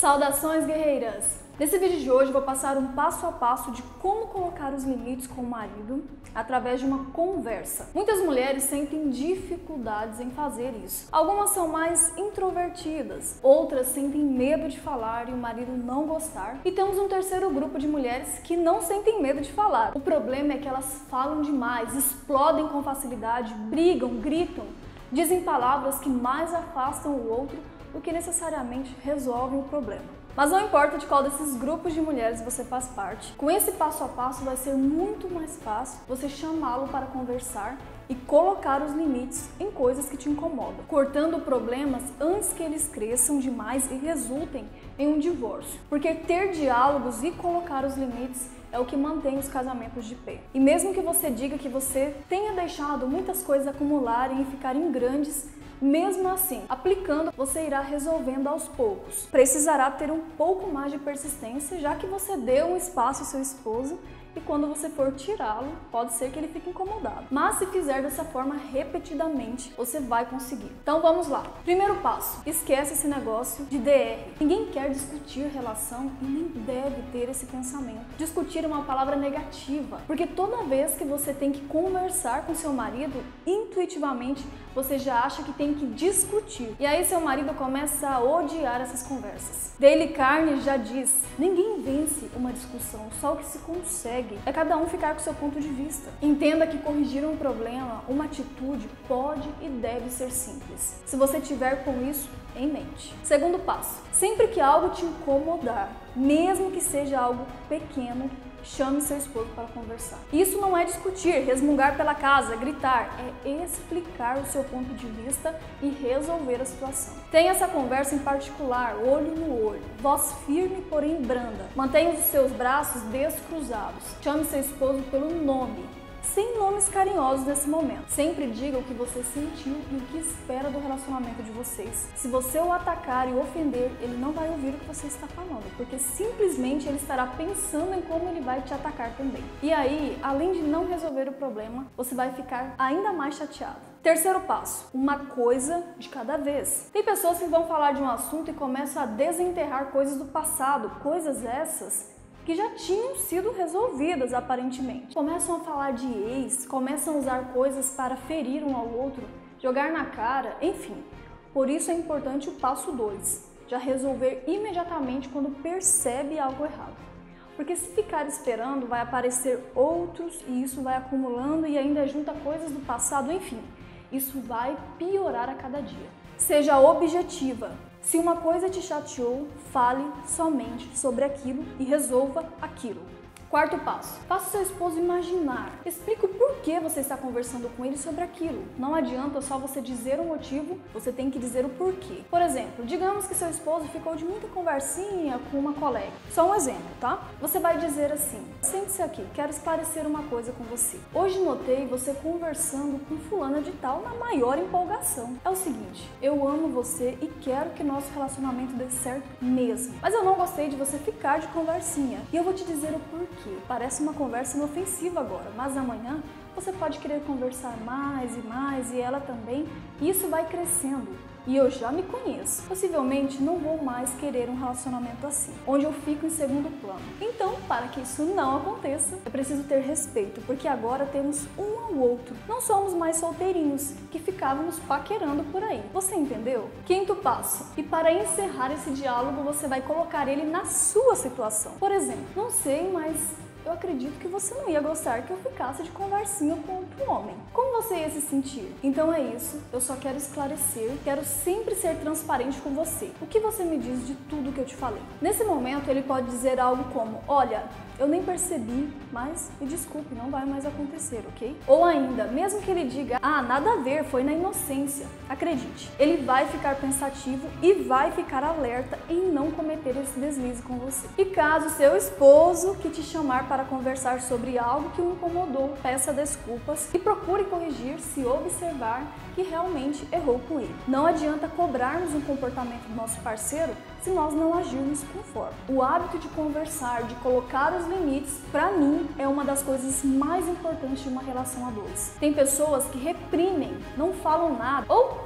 Saudações, guerreiras! Nesse vídeo de hoje eu vou passar um passo a passo de como colocar os limites com o marido através de uma conversa. Muitas mulheres sentem dificuldades em fazer isso. Algumas são mais introvertidas, outras sentem medo de falar e o marido não gostar. E temos um terceiro grupo de mulheres que não sentem medo de falar. O problema é que elas falam demais, explodem com facilidade, brigam, gritam, dizem palavras que mais afastam o outro do que necessariamente resolvem o problema. Mas não importa de qual desses grupos de mulheres você faz parte, com esse passo a passo vai ser muito mais fácil você chamá-lo para conversar e colocar os limites em coisas que te incomodam, cortando problemas antes que eles cresçam demais e resultem em um divórcio. Porque ter diálogos e colocar os limites é o que mantém os casamentos de pé. E mesmo que você diga que você tenha deixado muitas coisas acumularem e ficarem grandes, mesmo assim, aplicando, você irá resolvendo aos poucos. Precisará ter um pouco mais de persistência, já que você deu um espaço ao seu esposo e quando você for tirá-lo, pode ser que ele fique incomodado. Mas se fizer dessa forma repetidamente, você vai conseguir. Então vamos lá. Primeiro passo, esquece esse negócio de DR. Ninguém quer discutir relação e nem deve ter esse pensamento. Discutir é uma palavra negativa, porque toda vez que você tem que conversar com seu marido, intuitivamente você já acha que tem que discutir. E aí seu marido começa a odiar essas conversas. Dale Carnegie já diz, ninguém vence uma discussão, só o que se consegue é cada um ficar com seu ponto de vista. Entenda que corrigir um problema, uma atitude, pode e deve ser simples, se você tiver com isso em mente. Segundo passo, sempre que algo te incomodar, mesmo que seja algo pequeno, chame seu esposo para conversar. Isso não é discutir, resmungar pela casa, gritar, é explicar o seu ponto de vista e resolver a situação. Tenha essa conversa em particular, olho no olho, voz firme porém branda. Mantenha os seus braços descruzados. Chame seu esposo pelo nome, sem nomes carinhosos nesse momento. Sempre diga o que você sentiu e o que espera do relacionamento de vocês. Se você o atacar e ofender, ele não vai ouvir o que você está falando, porque simplesmente ele estará pensando em como ele vai te atacar também. E aí, além de não resolver o problema, você vai ficar ainda mais chateado. Terceiro passo, uma coisa de cada vez. Tem pessoas que vão falar de um assunto e começam a desenterrar coisas do passado, coisas essas que já tinham sido resolvidas aparentemente. Começam a falar de ex, começam a usar coisas para ferir um ao outro, jogar na cara, enfim. Por isso é importante o passo 2, já resolver imediatamente quando percebe algo errado. Porque se ficar esperando, vai aparecer outros e isso vai acumulando e ainda junta coisas do passado, enfim. Isso vai piorar a cada dia. Seja objetiva. Se uma coisa te chateou, fale somente sobre aquilo e resolva aquilo. Quarto passo, faça seu esposo imaginar. Explique o porquê você está conversando com ele sobre aquilo. Não adianta só você dizer o motivo, você tem que dizer o porquê. Por exemplo, digamos que seu esposo ficou de muita conversinha com uma colega. Só um exemplo, tá? Você vai dizer assim, sente-se aqui, quero esclarecer uma coisa com você. Hoje notei você conversando com fulana de tal na maior empolgação. É o seguinte, eu amo você e quero que nosso relacionamento dê certo mesmo. Mas eu não gostei de você ficar de conversinha. E eu vou te dizer o porquê. Parece uma conversa inofensiva agora, mas amanhã você pode querer conversar mais e ela também, e isso vai crescendo. E eu já me conheço. Possivelmente não vou mais querer um relacionamento assim, onde eu fico em segundo plano. Então, para que isso não aconteça, é preciso ter respeito, porque agora temos um ao outro. Não somos mais solteirinhos, que ficávamos paquerando por aí. Você entendeu? Quinto passo. E para encerrar esse diálogo, você vai colocar ele na sua situação. Por exemplo, não sei, mas eu acredito que você não ia gostar que eu ficasse de conversinha com outro homem. Como você ia se sentir? Então é isso, eu só quero esclarecer, quero sempre ser transparente com você. O que você me diz de tudo que eu te falei? Nesse momento ele pode dizer algo como, olha, eu nem percebi, mas me desculpe, não vai mais acontecer, ok? Ou ainda, mesmo que ele diga, nada a ver, foi na inocência. Acredite, ele vai ficar pensativo e vai ficar alerta em não cometer esse deslize com você. E caso seu esposo que te chamar para conversar sobre algo que o incomodou, peça desculpas e procure corrigir se observar que realmente errou com ele. Não adianta cobrarmos um comportamento do nosso parceiro se nós não agirmos conforme. O hábito de conversar, de colocar os limites, para mim, é uma das coisas mais importantes de uma relação a dois. Tem pessoas que reprimem, não falam nada ou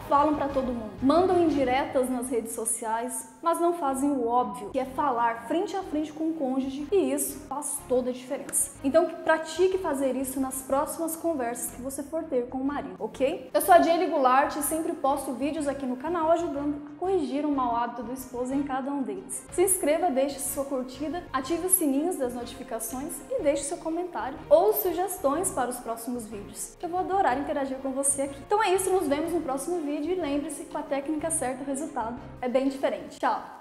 falam pra todo mundo, mandam indiretas nas redes sociais, mas não fazem o óbvio, que é falar frente a frente com o cônjuge, e isso faz toda a diferença. Então pratique fazer isso nas próximas conversas que você for ter com o marido, ok? Eu sou a Jaylee Goulart e sempre posto vídeos aqui no canal ajudando a corrigir o mau hábito do esposo em cada um deles. Se inscreva, deixe sua curtida, ative os sininhos das notificações e deixe seu comentário ou sugestões para os próximos vídeos. Eu vou adorar interagir com você aqui. Então é isso, nos vemos no próximo vídeo e lembre-se que com a técnica certa o resultado é bem diferente. Tchau!